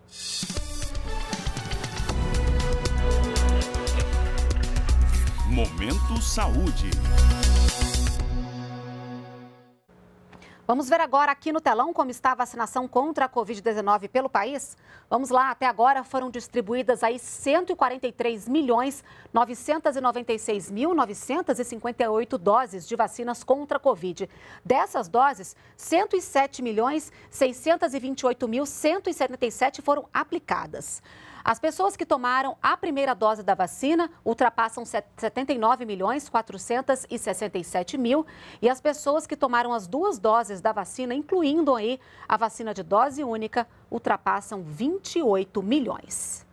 Momento Saúde. Vamos ver agora aqui no telão como está a vacinação contra a Covid-19 pelo país? Vamos lá, até agora foram distribuídas aí 143.996.958 doses de vacinas contra a Covid. Dessas doses, 107.628.177 foram aplicadas. As pessoas que tomaram a primeira dose da vacina ultrapassam 79.467.000 e as pessoas que tomaram as duas doses da vacina, incluindo aí a vacina de dose única, ultrapassam 28 milhões.